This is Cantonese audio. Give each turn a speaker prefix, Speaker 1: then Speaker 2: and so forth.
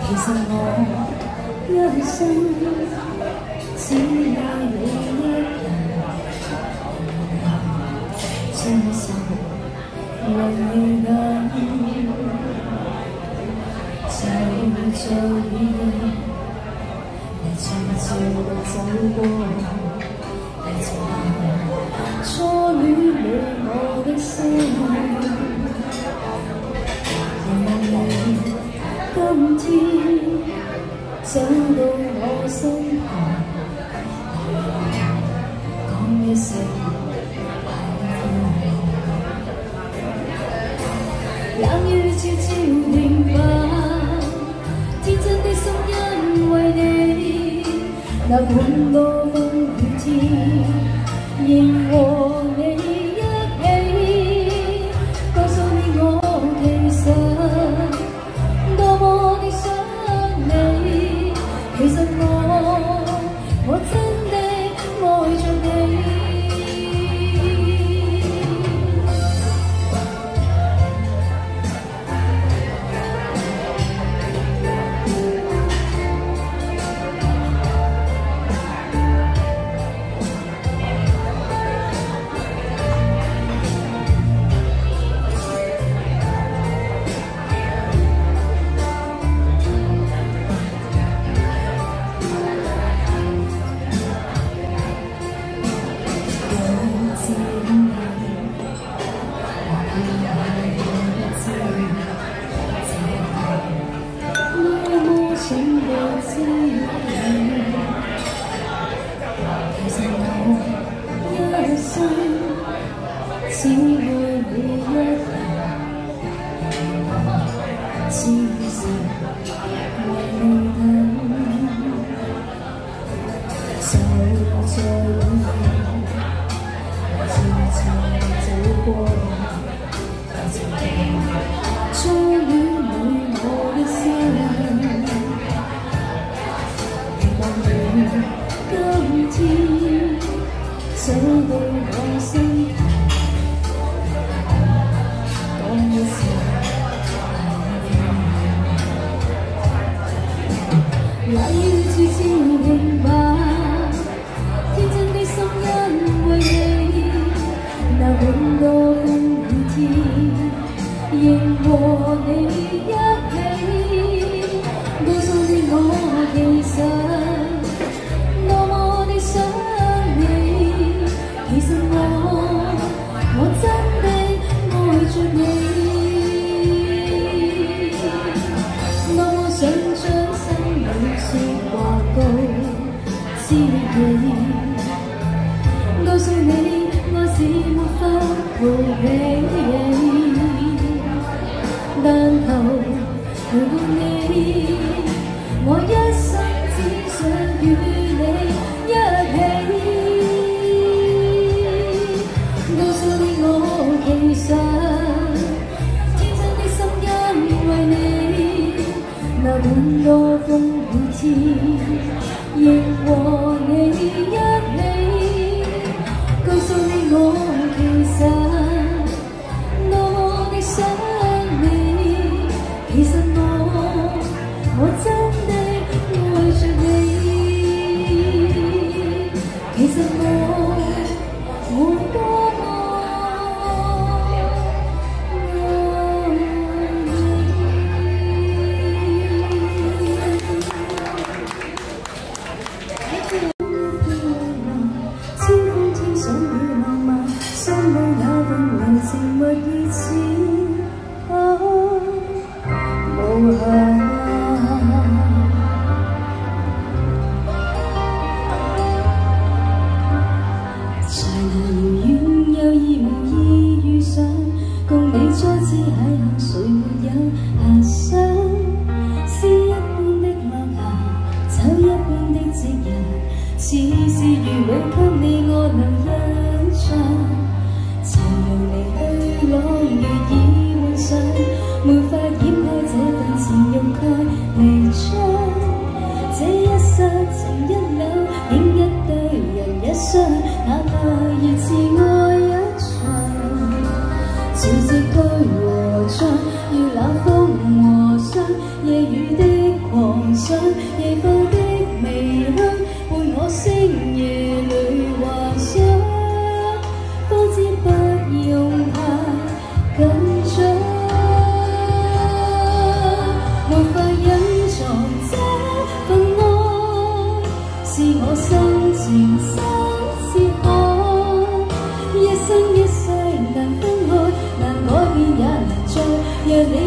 Speaker 1: 其實我一生只愛你一人，將心為你等，就像雨你悄悄走過，你就初戀了我的心。 今天走到我身旁，講一聲冷雨悄悄停吧，天真的心因為你，那半個風雨天，仍和你一起，告訴你我其實。 其實我真的愛着你。只愛你一人，痴心為你等，就在永遠，悄悄走過，初戀了我的心，期望你今天走到我身旁。 冷雨悄悄停吧，天真的心因為你，那半個風雨天，仍和你一起，告訴你我其實多麼的想你，其實我真的愛着你。 告訴你我是沒法逃避，但求陪伴你，我一生只想與你一起。告訴你我其實天真的心因為你，那半個風雨天。 仍和你一起，告訴你我其實多麼的想你，其實我真的愛着你，其實我多麼事事如夢給你我能欣賞，就讓你去朗月兒。 讓你